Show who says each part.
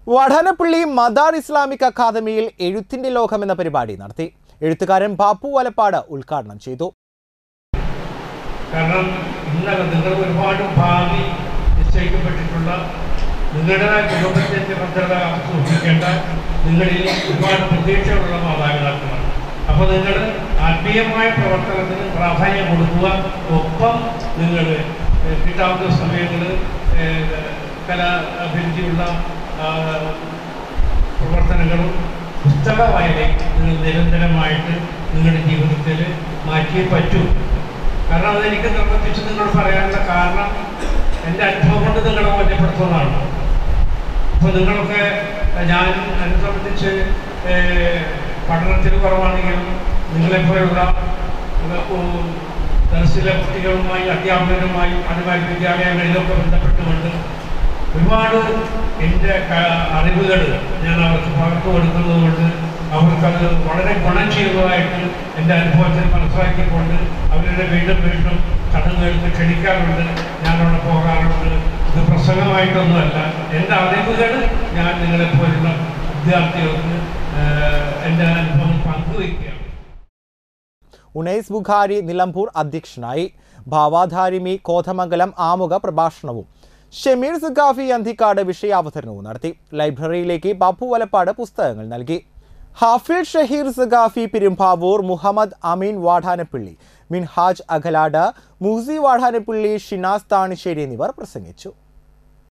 Speaker 1: Vadanappally Madar Islamic അക്കാദമിയിൽ എഴുത്തിന്റെ ലോകം എന്ന പരിപാടി നടത്തി. എഴുത്തുകാരൻ ബാപ്പു വലപ്പാട് ഉദ്ഘാടനം ചെയ്തു.
Speaker 2: കാരണം ഇന്നലെ നിങ്ങൾ ഒരുപാട് ഭാവി നിശ്ചയിക്കപ്പെട്ടിട്ടുള്ള നിങ്ങളുടെ കുടുംബത്തിന്റെ ഭദ്രത സൂക്ഷിക്കേണ്ട നിങ്ങളിൽ ഒരുപാട് പ്രതീക്ഷകളുള്ള മാതാപിതാക്കളാണ്. അപ്പോൾ നിങ്ങൾ ആത്മീയമായ പ്രവർത്തനത്തിന് പ്രാധാന്യം കൊടുക്കുക. ഒപ്പം നിങ്ങൾ കിട്ടാവുന്ന സമയങ്ങൾ കലാഭിരുചിയുള്ള പ്രവർത്തനങ്ങളും പുസ്തക വായനയും നിങ്ങൾ നിരന്തരമായിട്ട് നിങ്ങളുടെ ജീവിതത്തിൽ മാറ്റിയേ പറ്റൂ. കാരണം അതെനിക്ക് നിർബന്ധിച്ച് നിങ്ങളോട് പറയാനുള്ള കാരണം എൻ്റെ അനുഭവം കൊണ്ട് നിങ്ങളെ ബോധ്യപ്പെടുത്തുന്നതാണ്. അപ്പോൾ നിങ്ങളൊക്കെ ഞാൻ അതിനെ സംബന്ധിച്ച് പഠനത്തിന് കുറവാണെങ്കിലും നിങ്ങളെപ്പോലുള്ള ദർശിലെ കുട്ടികളുമായി അധ്യാപകരുമായി അതുമായി വിദ്യാലയങ്ങളിലൊക്കെ ബന്ധപ്പെട്ടുകൊണ്ട് ഒരുപാട് എൻ്റെ അറിവുകൾ ഞാൻ അവർക്ക് പകർന്നു കൊടുക്കുന്നതുകൊണ്ട് അവർക്കത് വളരെ ഗുണം ചെയ്യുന്നതായിട്ട് എൻ്റെ അനുഭവത്തിൽ മനസ്സിലാക്കിക്കൊണ്ട് അവരുടെ വീണ്ടും ചടങ്ങുകൾക്ക് ക്ഷണിക്കാറുണ്ട്. ഞാനവിടെ പോകാറുണ്ട്. ഇത് പ്രസംഗമായിട്ടൊന്നുമല്ല, എൻ്റെ അറിവുകൾ ഞാൻ നിങ്ങളെപ്പോലുള്ള വിദ്യാർത്ഥികൾക്ക് എൻ്റെ അനുഭവം പങ്കുവയ്ക്കുകയാണ്.
Speaker 1: ഉനൈസ് ബുഖാരി നിലമ്പൂർ അധ്യക്ഷനായി. ഭാവാധാരിമി കോതമംഗലം ആമുഖ പ്രഭാഷണവും ഷമീർ സഖാഫി അന്തിക്കാട് വിഷയാവതരണവും നടത്തി. ലൈബ്രറിയിലേക്ക് ബാപ്പു വലപ്പാട് പുസ്തകങ്ങൾ നൽകി. ഹാഫിൽ ഷഹീർ സഖാഫി പെരുമ്പാവൂർ, മുഹമ്മദ് അമീൻ വാടാനപ്പള്ളി, മിൻഹാജ് അഖലാട്, മുഹ്സി വാടാനപ്പള്ളി, ഷിനാസ് താണിശ്ശേരി എന്നിവർ പ്രസംഗിച്ചു.